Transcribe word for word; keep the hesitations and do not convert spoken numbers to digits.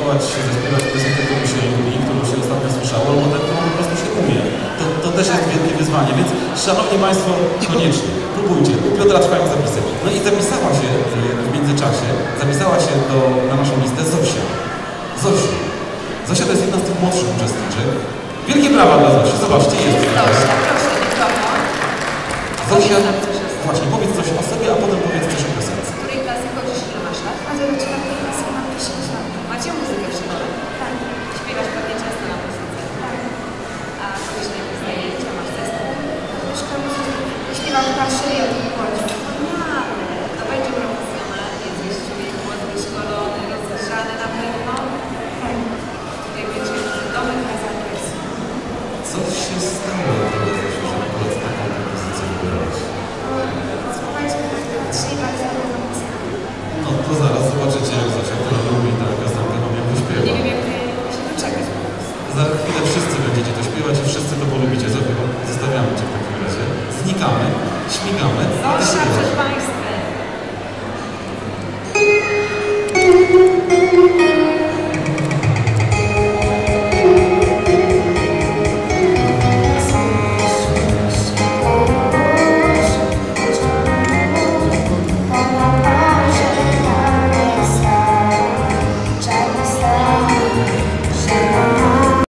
zmotywować się, zaśpiewać piosenkę, którą się lubi, którą się ostatnio słyszało, albo tę, którą po prostu się umie. To, to też jest wielkie wyzwanie, więc szanowni Państwo, koniecznie, próbujcie. U Piotra trwają zapisy. No i zapisała się w międzyczasie, zapisała się do, na naszą listę Zosia. Zosia. Zosia to jest jedna z tych młodszych uczestniczek. Wielkie brawa dla Zosi. Zobaczcie, jest. Zosia, proszę, mikrofon. Zosia, właśnie, powiedz coś o sobie, a potem powiedz coś o piosence. Z której klasy chodzisz, ile masz lat? A do czwartej klasy mam dziesięć lat. Macie muzykę w szkole? Tak. Śpiewasz pewnie często na muzyce? Tak. A chodzisz na jakieś zajęcia, masz zespół? Do szkoły śpiewam w Warszawie i w Łodzi. Wspaniale! To będzie profesjonalnie, jesteś głos wyszkolony, rozgrzany na pewno. Tak. Tutaj będzie domek na zakresu. Co się stało tego, że akurat taką kompozycję wybrałaś? Słuchajcie, trzy bardzo dobrą muzykę. No to zaraz zobaczycie, jak Zosia, która lubi tę piosenkę, wam ją wyśpiewa. Nie wiem, jak się doczekać po prostu. Za chwilę wszyscy będziecie to śpiewać i wszyscy to polubicie. Zofio, zostawiamy Cię w takim razie. Znikamy, śmigamy. Zosia przed Państwem.